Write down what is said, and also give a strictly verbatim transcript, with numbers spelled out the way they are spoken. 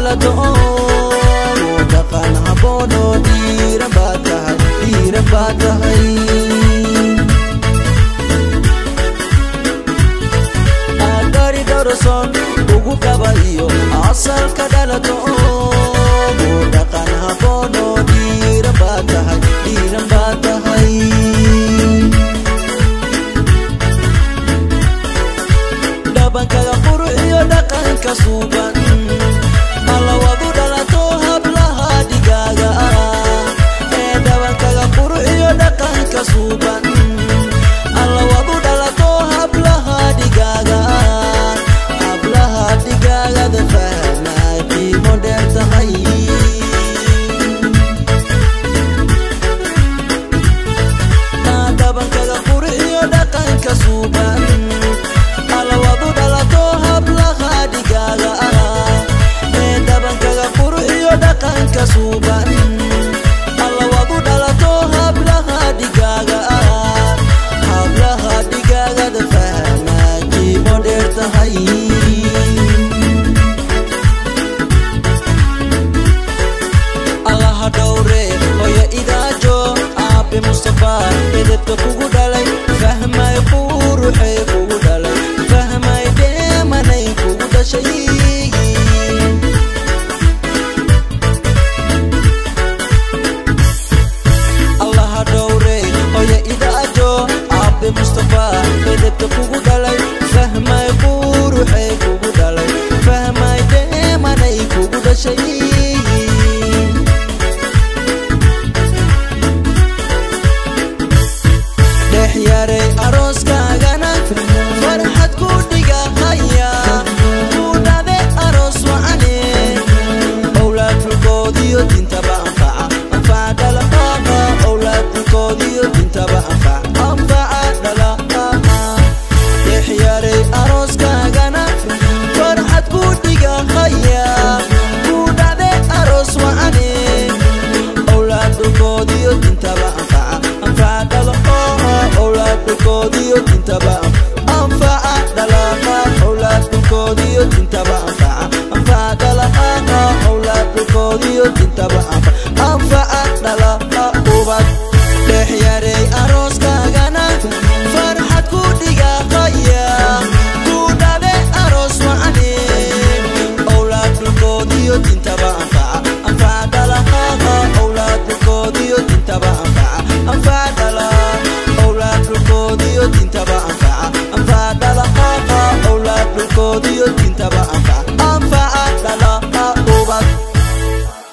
dhalato dhaqan haboono dhiira baa tahay dhiira baa tahay agari doroson ugu dhabayo asalka dhalato dhaqan haboono dhiira baa tahay dhiira baa tahay dhabankaga qurxiyo dhaqanka suuban alla wadu dhalato hablaha dhigaaga ee dhabankaga qurxiyo dhaqanka suuban alla wadu dhalato hablaha dhigaaga hablaha dhigaagada fahmay qiimo dheer tahay dhabankaga qurxiyo dhaqanka suuban alla wadu dhalato hablaha dhigaaga ee dhabankaga qurxiyo dhaqanka suuban alla wadu dhalato hablaha dhigaaga hablaha dhigaagada fahmaa qiimo dheer tahay allaha dhowre hooyo idaajo aabe mustafa edebta kugu dhalay fahmay quruxay kugu dhalay fahmay deemanay kugu dhashay allaha dhowre hooyo idaajo aabe mustafa edebta kugu dhalay fahmay quruxay kugu dhalay fahmay deemanay kugu dhashay dhexyaray arooskaagana farxad ku dhiga haya ku dhade aroos wacane awlaad dhulkoodiyo dintaba anfaca anfaca dhalaqaaqa awlaad dhulkoodiyo dintaba anfaca anfaca dhalaqaaqa dhexyaray arooskaagana farxad ku dhiga haya ku dhade aroos wacane awlaad dhulkoodiyo dintaba anfaca anfaca dhalaqaaqa awlaad dhulkoodiyo dintaba anfaca dhalaqaaqa awlaad dhulkoodiyo dintaba anfaca anfaca dhalaqaaqa awlaad dhulkoodiyo dintaba anfaca